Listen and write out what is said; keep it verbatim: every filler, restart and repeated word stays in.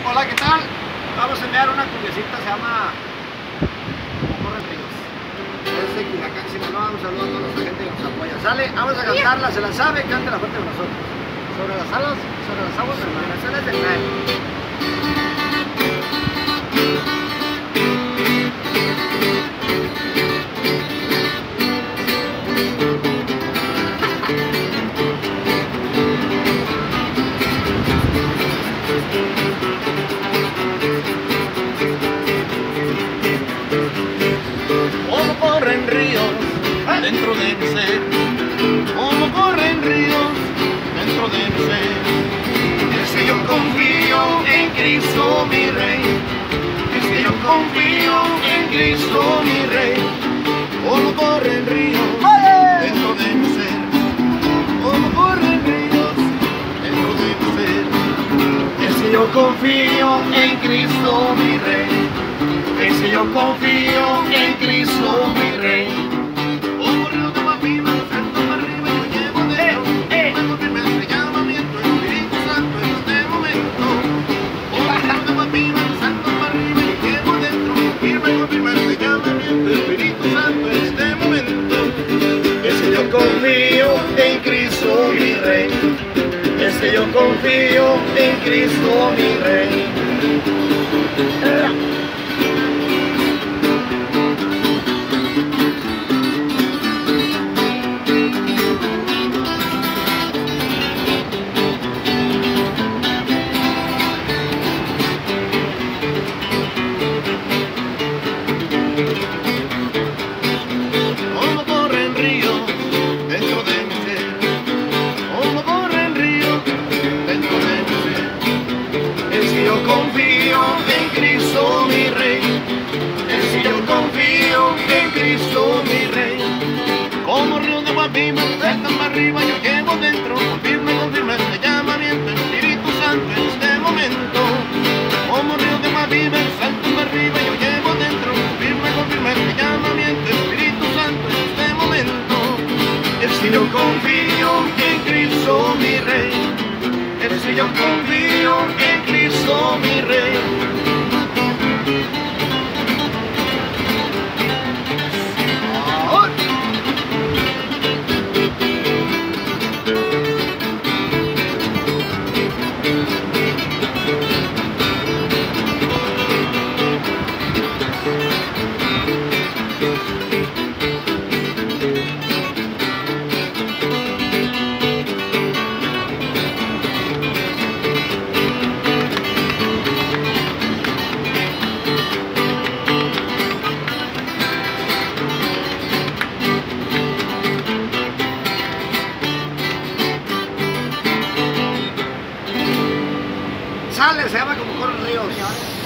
Hola, ¿qué tal? Vamos a enviar una cumbiecita, se llama Como corren ríos. Es de Culiacán, Sinaloa. Un saludo a toda nuestra gente que nos apoya. Sale, vamos a cantarla, se la sabe, cántela fuerte con nosotros. Sobre las alas, sobre las aguas del mar. Las alas del mar. Como corren ríos dentro de mi ser, como corren ríos dentro de mi ser. Es que yo confío en Cristo mi Rey, es que yo confío en Cristo mi Rey. Como corren ríos dentro de mi ser, como corren ríos dentro de mi ser. Es que yo confío en Cristo mi Rey, es que yo confío en Cristo mi Rey. Como río de Guapima, salto para arriba y yo llevo dentro. Firme, firme, llamamiento, Espíritu Santo en este momento. Como río de Guapima, salto para arriba y yo llevo dentro. Firme, firme, llamamiento, Espíritu Santo en este momento. Es que yo confío en Cristo mi Rey, es que yo confío en Cristo mi Rey. Como corren ríos dentro de mi ser, como corren ríos dentro de mi ser. Es que yo confío en Cristo mi Rey, es que yo confío en Cristo mi Rey. Como río de Guapima, saltan para arriba, yo llevo dentro. Confirme, confirme este llamamiento, Espíritu Santo en este momento. Como río de Guapima, saltan para arriba, yo llevo dentro. Confirme, confirme este llamamiento, Espíritu Santo en este momento. Es que yo confío en Cristo mi Rey, es que yo confío en Cristo mi Rey. Sale, se llama Como corren ríos.